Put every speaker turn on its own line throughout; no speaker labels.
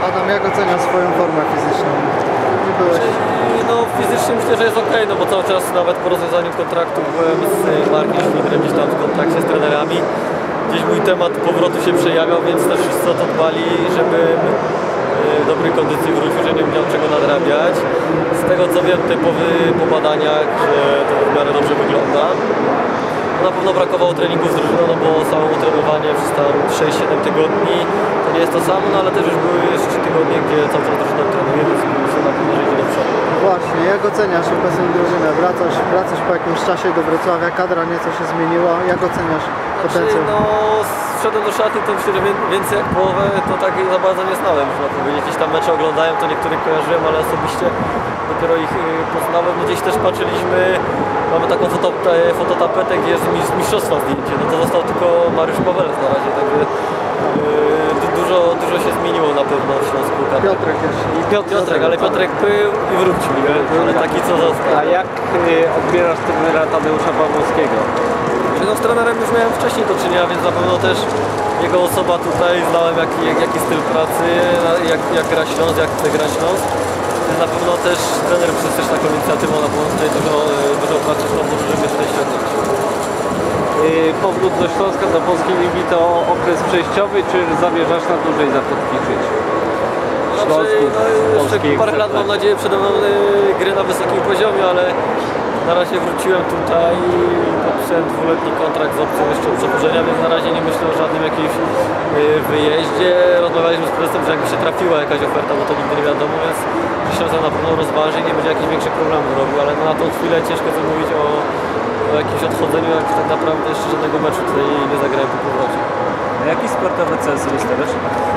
Adam, jak oceniasz swoją formę fizyczną? Nie byłeś...
No fizycznie myślę, że jest ok, no bo cały czas nawet po rozwiązaniu kontraktu byłem z Markiem Szwindrem gdzieś tam w kontakcie z trenerami. Gdzieś mój temat powrotu się przejawiał, więc też wszyscy o to dbali, żebym w dobrej kondycji wrócił, że nie miał czego nadrabiać. Z tego co wiem po badaniach, że to w miarę dobrze wygląda. Na pewno brakowało treningów z drużyną, no bo samo utrenowanie przez tam 6-7 tygodni to nie jest to samo, no ale też już były jeszcze 3 tygodnie, gdzie cały czas drużyną trenuje, więc myślę na pewno, że idzie do przodu.
Właśnie, jak oceniasz obecną drużynę? Wracasz po jakimś czasie do Wrocławia, kadra nieco się zmieniła. Jak oceniasz potencjał?
No, wszedłem do szatni, to myślę, że więcej jak połowę to tak za bardzo nie znałem, można powiedzieć. Gdzieś tam mecze oglądałem, to niektórych kojarzyłem, ale osobiście dopiero ich poznałem. No gdzieś też patrzyliśmy, mamy taką fototapetę, gdzie jest z mistrzostwa zdjęcie. No to został tylko Mariusz Pawelec na razie, także dużo się zmieniło na pewno w Śląsku.
Piotrek jeszcze.
Piotrek, ale Piotrek był i wrócił, ale taki co został.
A jak odbierasz trenera Tadeusza Pawłowskiego?
No, z trenerem już miałem wcześniej do czynienia, więc na pewno też jego osoba tutaj, znałem jaki styl pracy, jak gra Śląsk, jak chce grać Śląsk. Więc na pewno też trener przez też taką inicjatywą, na pewno tutaj dużo pracy Śląsk może, żeby tutaj ściągnąć.
Powrót do Śląska, do polskiej ligi to okres przejściowy, czy zamierzasz na dłużej zakotwiczyć?
Jeszcze parę lat mam nadzieję przede mną gry na wysokim poziomie, ale na razie wróciłem tutaj i podpisałem 2-letni kontrakt z opcją jeszcze przedłużenia, więc na razie nie myślę o żadnym jakimś wyjeździe. Rozmawialiśmy z prezesem, że jakby się trafiła jakaś oferta, bo to nigdy nie wiadomo, więc Śląsk na pewno rozważy i nie będzie jakichś większych problemów robił, ale na tą chwilę ciężko to mówić o jakimś odchodzeniu, jak tak naprawdę jeszcze żadnego meczu tutaj nie zagrałem po powrocie.
A jaki sportowy cel sobie stawiasz?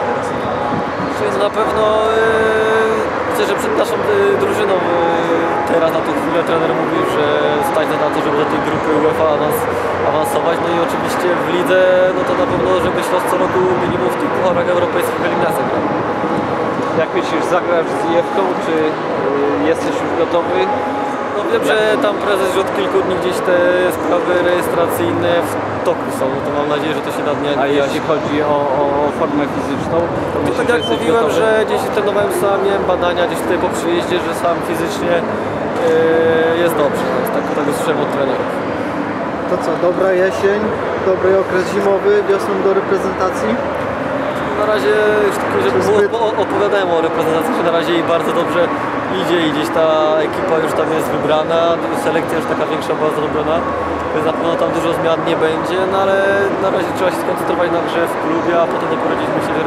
Na pewno myślę, że przed naszą drużyną teraz na tą chwilę trener mówił, że stać na to, żeby do tej grupy UEFA awansować. No i oczywiście w lidze, no to na pewno, żeby Śląsk co roku minimum w tych pucharach europejskich eliminacjach grał.
Jak myślisz, zagrasz z Jewką, czy jesteś już gotowy?
No wiem, że tam prezes już od kilku dni gdzieś te sprawy rejestracyjne w toku są, no to mam nadzieję, że to się da dnia.
A jeśli chodzi o formę fizyczną, to
myślę,
myślisz,
tak jak mówiłem,
gotowy?
że gdzieś trenowałem sam, miałem badania gdzieś tutaj po przyjeździe, że sam fizycznie jest dobrze, więc tak usłyszałem od trenerów.
To co, dobra jesień, dobry okres zimowy, wiosną do reprezentacji?
Na razie już tylko, żeby opowiadałem o reprezentacji, że na razie jej bardzo dobrze idzie i gdzieś ta ekipa już tam jest wybrana, selekcja już taka większa była zrobiona, więc na pewno tam dużo zmian nie będzie, no ale na razie trzeba się skoncentrować na grze w klubie, a potem dopiero gdzieś myśleć o